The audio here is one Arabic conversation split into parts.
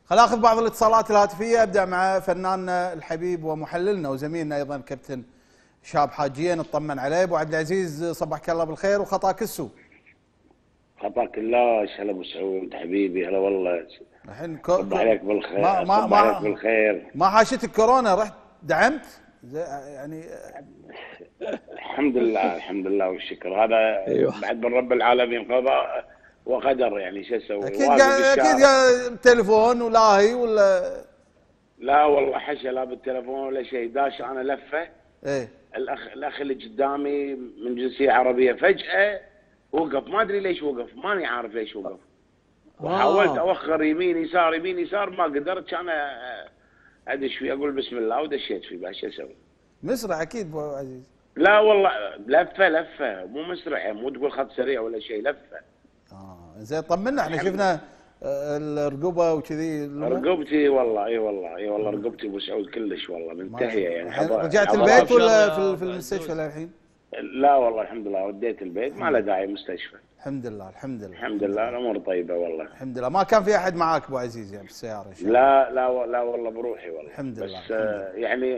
خل اخذ بعض الاتصالات الهاتفيه. ابدا مع فناننا الحبيب ومحللنا وزميلنا ايضا كابتن شاب حاجيه، نطمن عليه. ابو عبد العزيز صبحك الله بالخير وخطاك السو. خطاك الله. هلا ابو سعود حبيبي، هلا والله. الحين صبح عليك بالخير. ما عليك بالخير. ما حاشتك كورونا؟ رحت دعمت يعني؟ الحمد لله الحمد لله والشكر. هذا أيوه. بعد من رب العالمين قضاء وقدر، يعني شو اسوي؟ اكيد تليفون ولاهي ولا؟ لا والله حشا، لا بالتليفون ولا شيء. داش انا لفه. ايه الاخ اللي قدامي من جنسيه عربيه فجاه وقف، ما ادري ليش وقف، ماني عارف ليش وقف. وحاولت اوخر يمين يسار يمين يسار ما قدرت، كان ادش فيه اقول بسم الله ودشيت فيه. بس شو اسوي؟ مسرع اكيد ابو عزيز. لا والله لفه مو مسرع، مو تقول خط سريع ولا شيء، لفه. زين طمنا، احنا شفنا الرقبه وكذي. رقبتي والله اي والله رقبتي ابو سعود كلش والله منتهيه يعني. رجعت البيت ولا في المستشفى للحين؟ لا والله الحمد لله رديت البيت، ما له داعي مستشفى. الحمد لله الحمد لله الامور طيبه والله. الحمد لله. ما كان في احد معاك ابو عزيز يعني بالسياره؟ لا والله بروحي والله. الحمد لله. بس يعني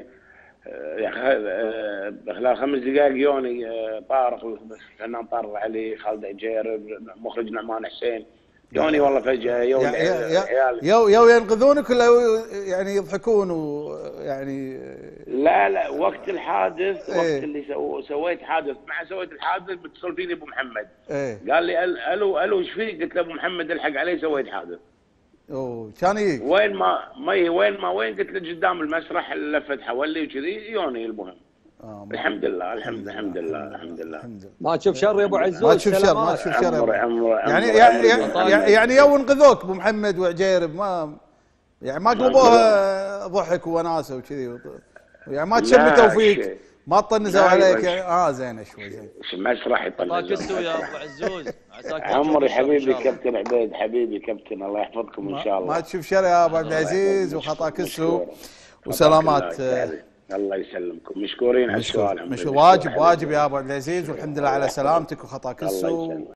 خلال 5 دقائق يوني طارق، الفنان طارق علي، خالد عجيرب، مخرج نعمان حسين، يوني والله فجأة يو ينقذونك ولا يعني يضحكون ويعني؟ لا وقت الحادث، وقت اللي سويت حادث، مع سويت الحادث بتصل فيني ابو محمد. قال لي الو ايش فيك؟ قلت له ابو محمد الحق علي سويت حادث. كان يجي وين قلت له قدام المسرح لفت حولي وكذي يوني. المهم الحمد لله الحمد لله. ما تشوف شر يا ابو عزوز. ما تشوف شر يعني يو انقذوك ابو محمد وعجيرب، ما يعني ما قلبوها ضحك وناسه وكذي يعني؟ ما تشمتوا فيك؟ ما طنزوا عليك يعني؟ زين شوي زين. المسرح يطلع عساك يا ابو عزوز. عساك عمري حبيبي كابتن عبيد، حبيبي كابتن، الله يحفظكم ان شاء الله. ما تشوف شر يا ابو عبد العزيز وخطاك السو وسلامات. الله يسلمكم، مشكورين على السؤال. واجب يا ابو عبد العزيز، والحمد لله على سلامتك وخطاك السو.